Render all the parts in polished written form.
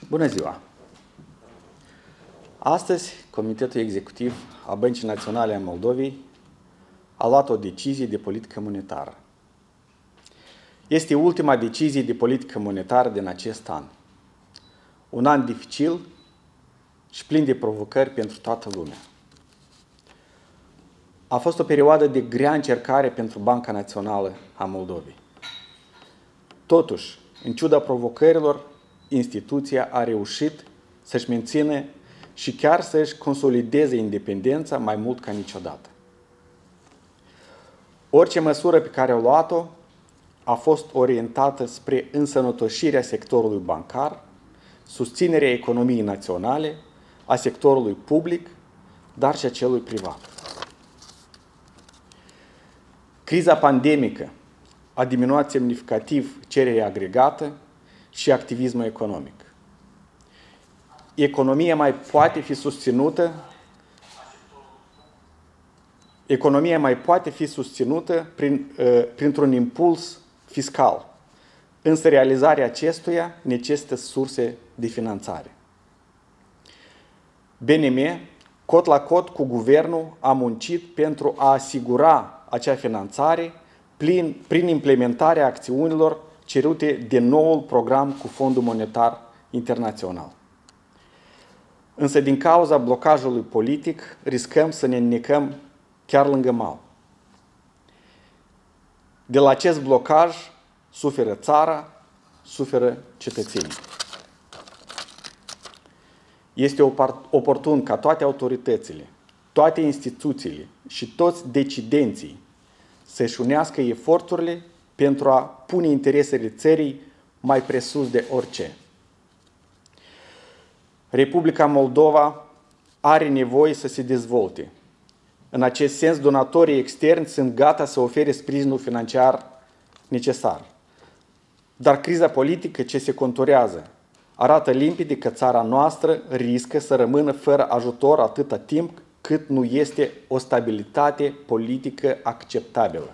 Bună ziua! Astăzi, Comitetul Executiv a Băncii Naționale a Moldovei a luat o decizie de politică monetară. Este ultima decizie de politică monetară din acest an. Un an dificil și plin de provocări pentru toată lumea. A fost o perioadă de grea încercare pentru Banca Națională a Moldovei. Totuși, în ciuda provocărilor, instituția a reușit să-și mențină și chiar să-și consolideze independența mai mult ca niciodată. Orice măsură pe care au luat-o a fost orientată spre însănătoșirea sectorului bancar, susținerea economiei naționale, a sectorului public, dar și a celui privat. Criza pandemică a diminuat semnificativ cererea agregată și activismul economic. Economia mai poate fi susținută printr-un impuls fiscal, însă realizarea acestuia necesită surse de finanțare. BNM, cot la cot cu guvernul, a muncit pentru a asigura acea finanțare prin implementarea acțiunilor cerute de noul program cu Fondul Monetar Internațional. Însă, din cauza blocajului politic, riscăm să ne înnecăm chiar lângă mal. De la acest blocaj suferă țara, suferă cetățenii. Este oportun ca toate autoritățile, toate instituțiile și toți decidenții să-și unească eforturile pentru a pune interesele țării mai presus de orice. Republica Moldova are nevoie să se dezvolte. În acest sens, donatorii externi sunt gata să ofere sprijinul financiar necesar. Dar criza politică ce se conturează arată limpede că țara noastră riscă să rămână fără ajutor atâta timp cât nu este o stabilitate politică acceptabilă.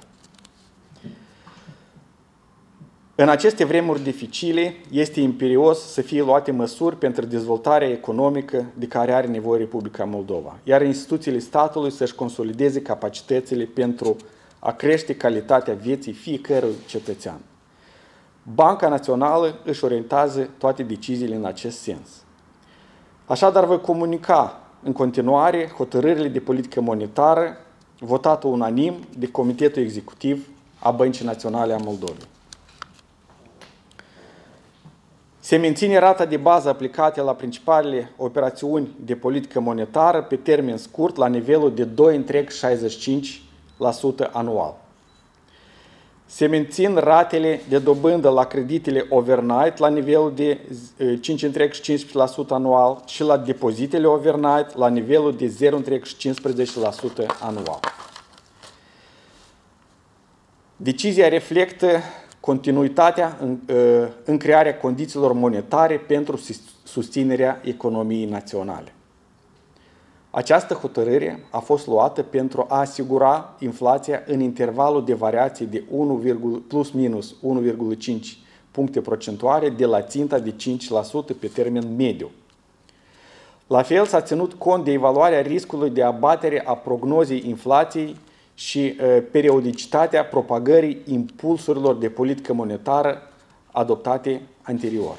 În aceste vremuri dificile, este imperios să fie luate măsuri pentru dezvoltarea economică de care are nevoie Republica Moldova, iar instituțiile statului să-și consolideze capacitățile pentru a crește calitatea vieții fiecărui cetățean. Banca Națională își orientează toate deciziile în acest sens. Așadar, voi comunica în continuare hotărârile de politică monetară votate unanim de Comitetul Executiv a Băncii Naționale a Moldovei. Se menține rata de bază aplicată la principalele operațiuni de politică monetară pe termen scurt la nivelul de 2,65% anual. Se mențin ratele de dobândă la creditele overnight la nivelul de 5,15% anual și la depozitele overnight la nivelul de 0,15% anual. Decizia reflectă continuitatea în crearea condițiilor monetare pentru susținerea economiei naționale. Această hotărâre a fost luată pentru a asigura inflația în intervalul de variație de plus minus 1,5 puncte procentuale de la ținta de 5% pe termen mediu. La fel s-a ținut cont de evaluarea riscului de abatere a prognozei inflației și periodicitatea propagării impulsurilor de politică monetară adoptate anterior.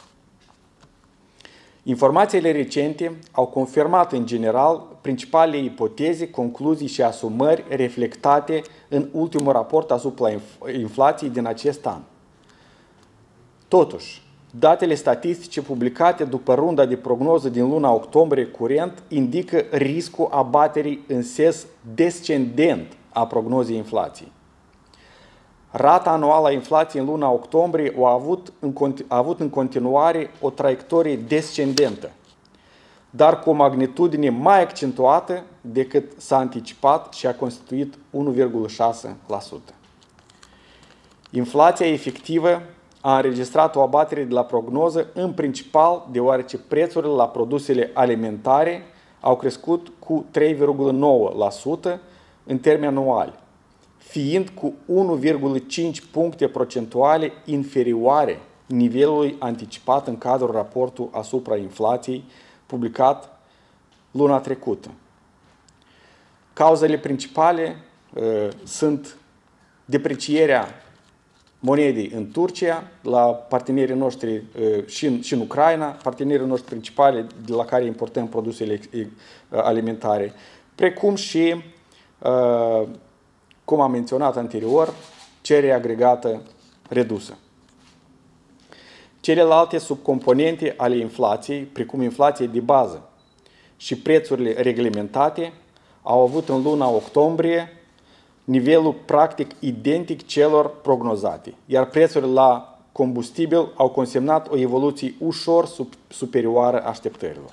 Informațiile recente au confirmat în general principalele ipoteze, concluzii și asumări reflectate în ultimul raport asupra inflației din acest an. Totuși, datele statistice publicate după runda de prognoză din luna octombrie curent indică riscul abaterii în sens descendent a prognozei inflației. Rata anuală a inflației în luna octombrie a avut în continuare o traiectorie descendentă, dar cu o magnitudine mai accentuată decât s-a anticipat și a constituit 1,6%. Inflația efectivă a înregistrat o abatere de la prognoză, în principal deoarece prețurile la produsele alimentare au crescut cu 3,9% în termeni anuali, fiind cu 1,5 puncte procentuale inferioare nivelului anticipat în cadrul raportului asupra inflației publicat luna trecută. Cauzele principale sunt deprecierea monedei în Turcia, la partenerii noștri și în Ucraina, partenerii noștri principali de la care importăm produsele alimentare, precum și, cum am menționat anterior, cererea agregată redusă. Celelalte subcomponente ale inflației, precum inflația de bază și prețurile reglementate, au avut în luna octombrie nivelul practic identic celor prognozate, iar prețurile la combustibil au consemnat o evoluție ușor superioară așteptărilor.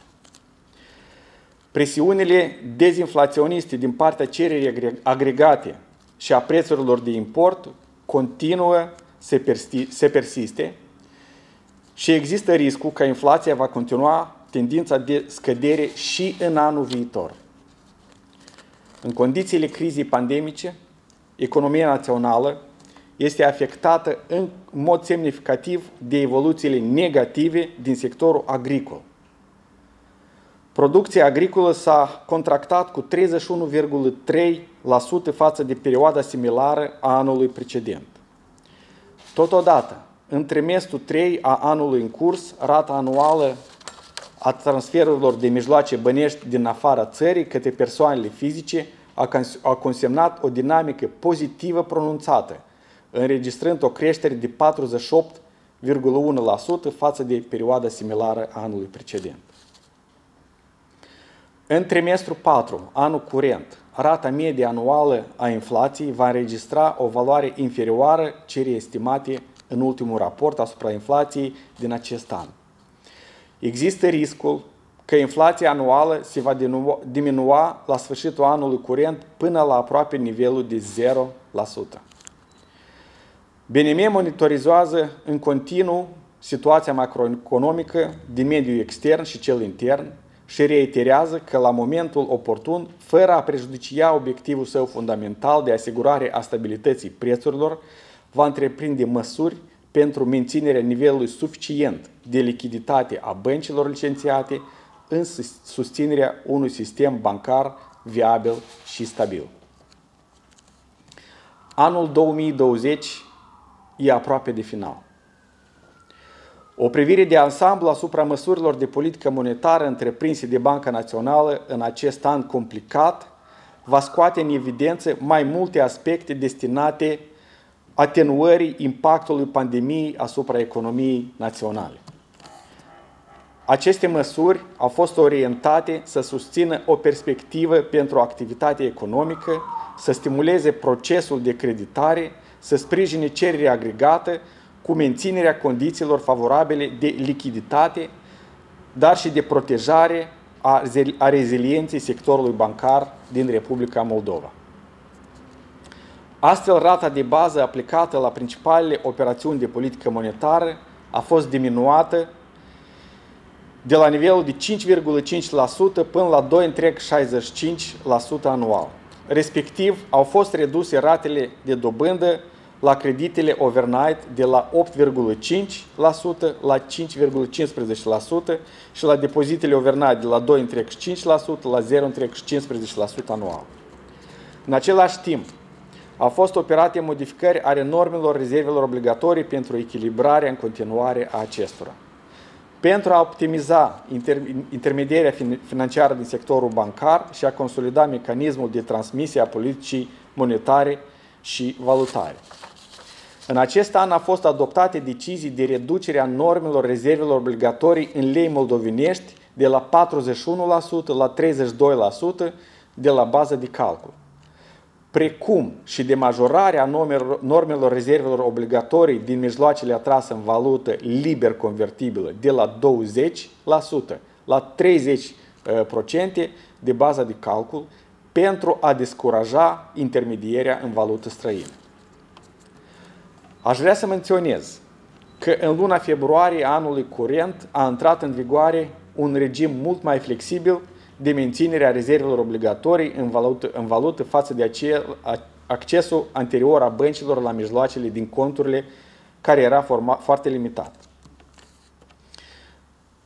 Presiunile dezinflaționiste din partea cererii agregate și a prețurilor de import continuă să persiste și există riscul că inflația va continua tendința de scădere și în anul viitor. În condițiile crizei pandemice, economia națională este afectată în mod semnificativ de evoluțiile negative din sectorul agricol. Producția agricolă s-a contractat cu 31,3% față de perioada similară a anului precedent. Totodată, în trimestrul 3 a anului în curs, rata anuală a transferurilor de mijloace bănești din afara țării către persoanele fizice a consemnat o dinamică pozitivă pronunțată, înregistrând o creștere de 48,1% față de perioada similară a anului precedent. În trimestrul 4, anul curent, rata medie anuală a inflației va înregistra o valoare inferioară cerii estimate în ultimul raport asupra inflației din acest an. Există riscul că inflația anuală se va diminua la sfârșitul anului curent până la aproape nivelul de 0%. BNM monitorizează în continuu situația macroeconomică din mediul extern și cel intern și reiterează că la momentul oportun, fără a prejudicia obiectivul său fundamental de asigurare a stabilității prețurilor, va întreprinde măsuri pentru menținerea nivelului suficient de lichiditate a băncilor licențiate în susținerea unui sistem bancar viabil și stabil. Anul 2020 e aproape de final. O privire de ansamblu asupra măsurilor de politică monetară întreprinse de Banca Națională în acest an complicat va scoate în evidență mai multe aspecte destinate atenuării impactului pandemiei asupra economiei naționale. Aceste măsuri au fost orientate să susțină o perspectivă pentru activitatea economică, să stimuleze procesul de creditare, să sprijine cererea agregată cu menținerea condițiilor favorabile de lichiditate, dar și de protejare a rezilienței sectorului bancar din Republica Moldova. Astfel, rata de bază aplicată la principalele operațiuni de politică monetară a fost diminuată de la nivelul de 5,5% până la 2,65% anual. Respectiv, au fost reduse ratele de dobândă la creditele overnight de la 8,5% la 5,15% și la depozitele overnight de la 2,5% la 0,15% anual. În același timp, au fost operate modificări ale normelor rezervelor obligatorii pentru echilibrarea în continuare a acestora. Pentru a optimiza intermedierea financiară din sectorul bancar și a consolida mecanismul de transmisie a politicii monetare și valutare. În acest an au fost adoptate decizii de reducere a normelor rezervelor obligatorii în lei moldovenești de la 41% la 32% de la bază de calcul, precum și de majorarea normelor rezervelor obligatorii din mijloacele atrase în valută liber convertibilă de la 20% la 30% de baza de calcul pentru a descuraja intermedierea în valută străină. Aș vrea să menționez că în luna februarie anului curent a intrat în vigoare un regim mult mai flexibil de menținere a rezervelor obligatorii în valută față de accesul anterior a băncilor la mijloacele din conturile care era foarte limitat.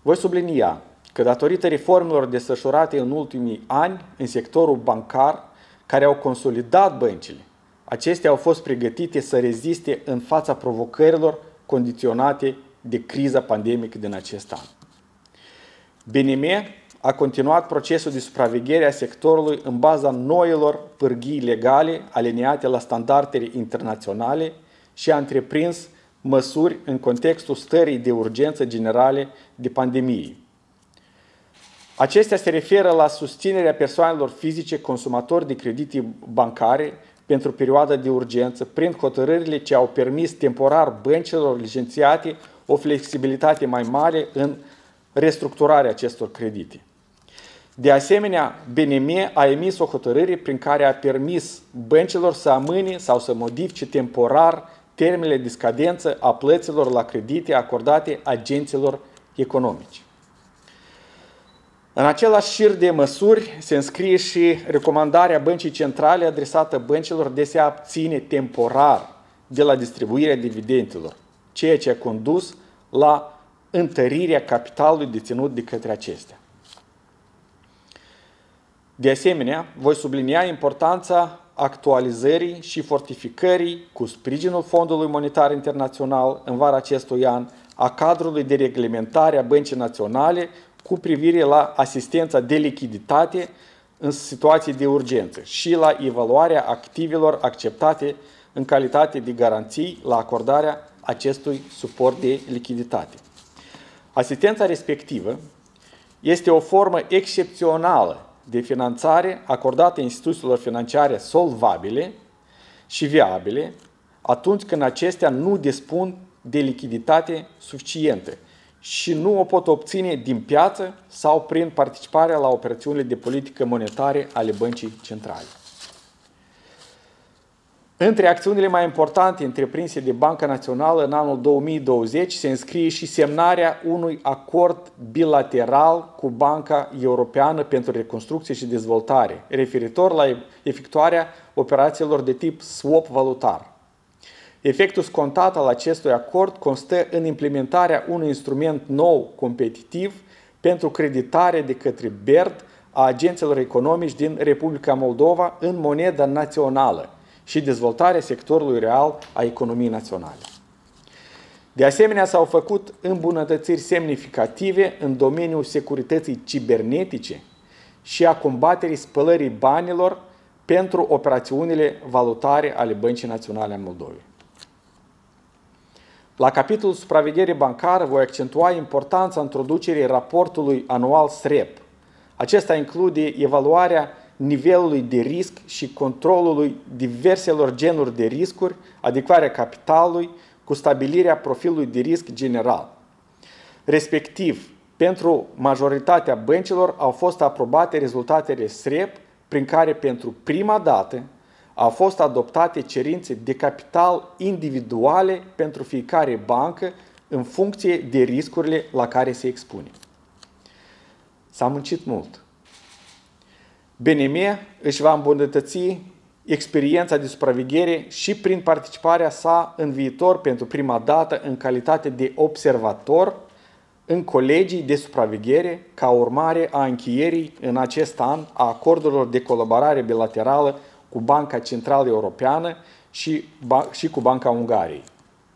Voi sublinia că datorită reformelor desfășurate în ultimii ani în sectorul bancar, care au consolidat băncile, acestea au fost pregătite să reziste în fața provocărilor condiționate de criza pandemică din acest an. BNM a continuat procesul de supraveghere a sectorului în baza noilor pârghii legale aliniate la standardele internaționale și a întreprins măsuri în contextul stării de urgență generale de pandemie. Acestea se referă la susținerea persoanelor fizice consumatori de credite bancare pentru perioada de urgență, prin hotărârile ce au permis temporar băncilor licențiate o flexibilitate mai mare în restructurarea acestor credite. De asemenea, BNM a emis o hotărâre prin care a permis băncilor să amâne sau să modifice temporar termenele de scadență a plăților la credite acordate agenților economici. În același șir de măsuri se înscrie și recomandarea Băncii Centrale adresată băncilor de a se abține temporar de la distribuirea dividendelor, ceea ce a condus la întărirea capitalului deținut de către acestea. De asemenea, voi sublinia importanța actualizării și fortificării cu sprijinul Fondului Monetar Internațional în vara acestui an a cadrului de reglementare a Băncii Naționale cu privire la asistența de lichiditate în situații de urgență și la evaluarea activelor acceptate în calitate de garanții la acordarea acestui suport de lichiditate. Asistența respectivă este o formă excepțională de finanțare acordată instituțiilor financiare solvabile și viabile atunci când acestea nu dispun de lichiditate suficientă și nu o pot obține din piață sau prin participarea la operațiunile de politică monetare ale Băncii Centrale. Între acțiunile mai importante întreprinse de Banca Națională în anul 2020 se înscrie și semnarea unui acord bilateral cu Banca Europeană pentru Reconstrucție și Dezvoltare, referitor la efectuarea operațiilor de tip swap valutar. Efectul scontat al acestui acord constă în implementarea unui instrument nou competitiv pentru creditare de către BERD a agenților economici din Republica Moldova în monedă națională și dezvoltarea sectorului real a economiei naționale. De asemenea, s-au făcut îmbunătățiri semnificative în domeniul securității cibernetice și a combaterii spălării banilor pentru operațiunile valutare ale Băncii Naționale a Moldovei. La capitolul supraveghere bancară voi accentua importanța introducerii raportului anual SREP. Acesta include evaluarea nivelului de risc și controlului diverselor genuri de riscuri, adecvarea capitalului cu stabilirea profilului de risc general. Respectiv, pentru majoritatea băncilor au fost aprobate rezultatele SREP, prin care pentru prima dată au fost adoptate cerințe de capital individuale pentru fiecare bancă în funcție de riscurile la care se expune. S-a muncit mult. BNM își va îmbunătăți experiența de supraveghere și prin participarea sa în viitor pentru prima dată în calitate de observator în colegii de supraveghere ca urmare a încheierii în acest an a acordurilor de colaborare bilaterală cu Banca Centrală Europeană și cu Banca Ungariei.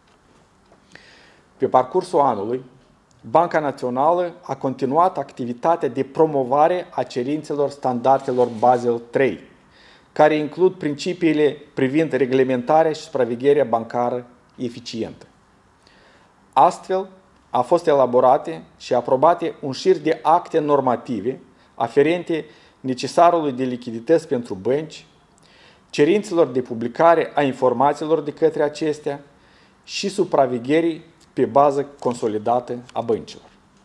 Pe parcursul anului, Banca Națională a continuat activitatea de promovare a cerințelor standardelor Basel III, care includ principiile privind reglementarea și supravegherea bancară eficientă. Astfel, au fost elaborate și aprobate un șir de acte normative aferente necesarului de lichidități pentru bănci, cerințelor de publicare a informațiilor de către acestea și supravegherii pe bază consolidată a băncilor.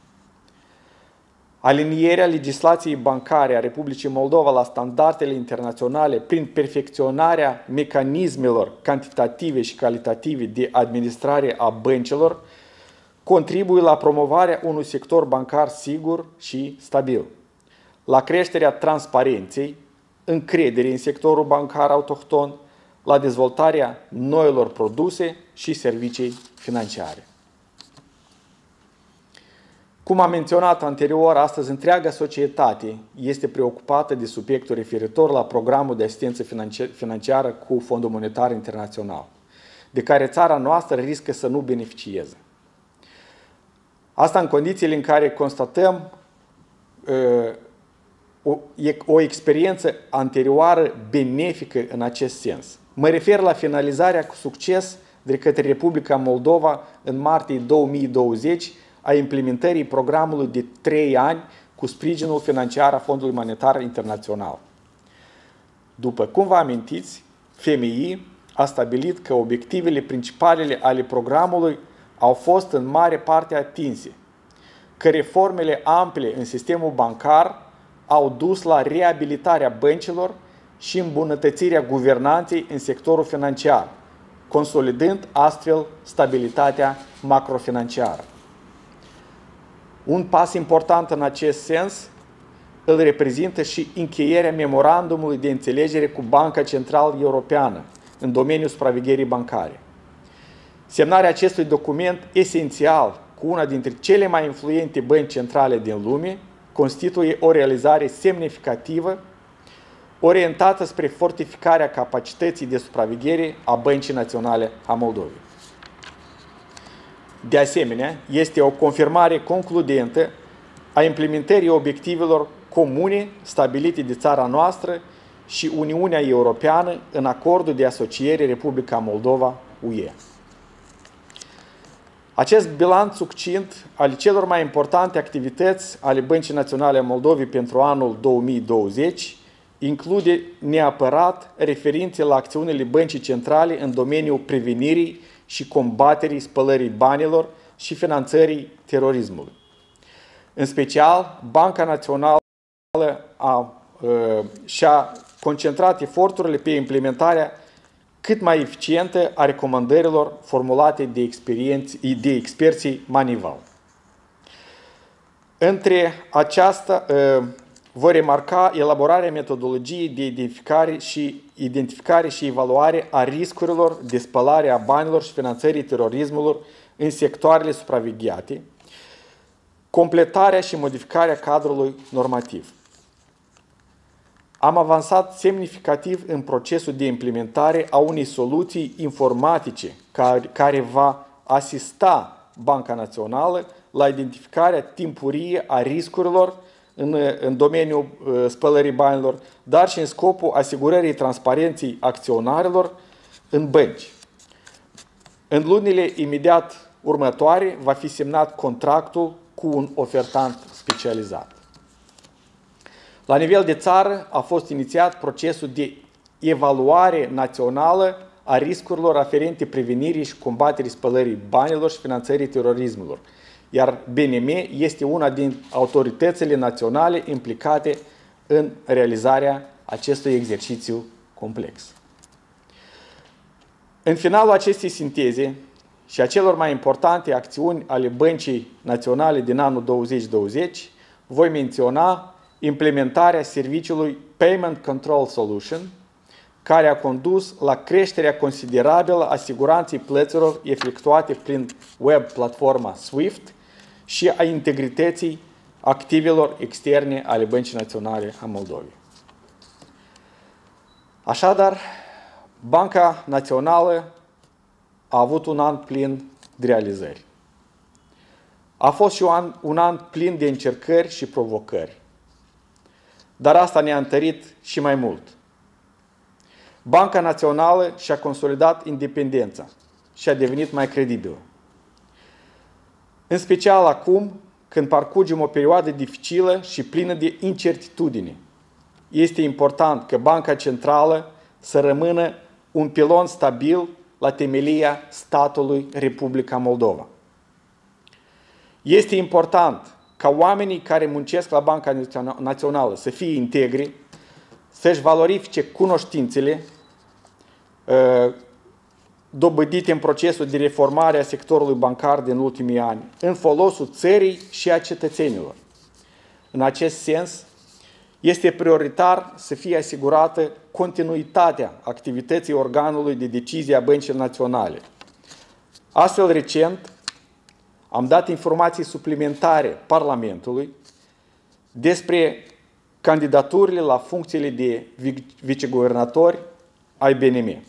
Alinierea legislației bancare a Republicii Moldova la standardele internaționale prin perfecționarea mecanismelor cantitative și calitative de administrare a băncilor contribuie la promovarea unui sector bancar sigur și stabil, la creșterea transparenței, încrederii în sectorul bancar autohton, la dezvoltarea noilor produse și servicii financiare. Cum am menționat anterior, astăzi întreaga societate este preocupată de subiectul referitor la programul de asistență financiară cu Fondul Monetar Internațional, de care țara noastră riscă să nu beneficieze. Asta în condițiile în care constatăm o experiență anterioară benefică în acest sens. Mă refer la finalizarea cu succes de către Republica Moldova în martie 2020 a implementării programului de 3 ani cu sprijinul financiar a Fondului Monetar Internațional. După cum vă amintiți, FMI a stabilit că obiectivele principale ale programului au fost în mare parte atinse, că reformele ample în sistemul bancar au dus la reabilitarea băncilor și îmbunătățirea guvernanței în sectorul financiar, consolidând astfel stabilitatea macrofinanciară. Un pas important în acest sens îl reprezintă și încheierea memorandumului de înțelegere cu Banca Centrală Europeană în domeniul supravegherii bancare. Semnarea acestui document esențial cu una dintre cele mai influente bănci centrale din lume constituie o realizare semnificativă orientată spre fortificarea capacității de supraveghere a Băncii Naționale a Moldovei. De asemenea, este o confirmare concludentă a implementării obiectivelor comune stabilite de țara noastră și Uniunea Europeană în acordul de asociere Republica Moldova-UE. Acest bilanț succint al celor mai importante activități ale Băncii Naționale a Moldovei pentru anul 2020 include neapărat referințe la acțiunile Băncii Centrale în domeniul prevenirii și combaterii spălării banilor și finanțării terorismului. În special, Banca Națională și-a concentrat eforturile pe implementarea cât mai eficientă a recomandărilor formulate de experții Manival. Între aceasta, vă remarca elaborarea metodologiei de identificare și evaluare a riscurilor de spălare a banilor și finanțării terorismului în sectoarele supravegheate, completarea și modificarea cadrului normativ. Am avansat semnificativ în procesul de implementare a unei soluții informatice care va asista Banca Națională la identificarea timpurie a riscurilor în domeniul spălării banilor, dar și în scopul asigurării transparenței acționarilor în bănci. În lunile imediat următoare va fi semnat contractul cu un ofertant specializat. La nivel de țară a fost inițiat procesul de evaluare națională a riscurilor aferente prevenirii și combaterii spălării banilor și finanțării terorismului, iar BNM este una din autoritățile naționale implicate în realizarea acestui exercițiu complex. În finalul acestei sinteze și a celor mai importante acțiuni ale Băncii Naționale din anul 2020, voi menționa implementarea serviciului Payment Control Solution, care a condus la creșterea considerabilă a siguranței plăților efectuate prin web platforma SWIFT și a integrității activelor externe ale Băncii Naționale a Moldovei. Așadar, Banca Națională a avut un an plin de realizări. A fost și un an plin de încercări și provocări. Dar asta ne-a întărit și mai mult. Banca Națională și-a consolidat independența și a devenit mai credibilă. În special acum, când parcurgem o perioadă dificilă și plină de incertitudine, este important că Banca Centrală să rămână un pilon stabil la temelia statului Republica Moldova. Este important ca oamenii care muncesc la Banca Națională să fie integri, să-și valorifice cunoștințele dobândite în procesul de reformare a sectorului bancar din ultimii ani, în folosul țării și a cetățenilor. În acest sens, este prioritar să fie asigurată continuitatea activității organului de decizie a Băncii Naționale. Astfel, recent, Am dat informații suplimentare Parlamentului despre candidaturile la funcțiile de viceguvernatori ai BNM.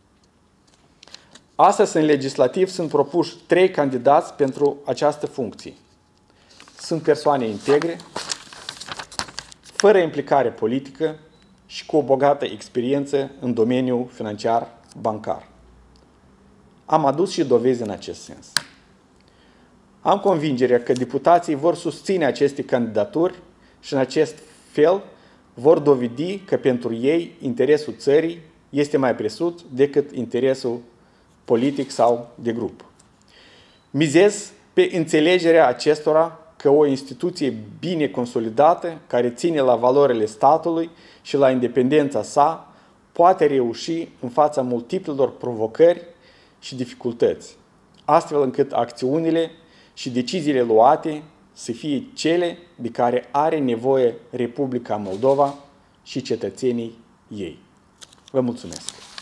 Astăzi, în legislativ, sunt propuși 3 candidați pentru această funcție. Sunt persoane integre, fără implicare politică și cu o bogată experiență în domeniul financiar bancar. Am adus și dovezi în acest sens. Am convingerea că deputații vor susține aceste candidaturi și în acest fel vor dovedi că pentru ei interesul țării este mai presus decât interesul politic sau de grup. Mizez pe înțelegerea acestora că o instituție bine consolidată, care ține la valorile statului și la independența sa, poate reuși în fața multiplelor provocări și dificultăți, astfel încât acțiunile și deciziile luate să fie cele de care are nevoie Republica Moldova și cetățenii ei. Vă mulțumesc!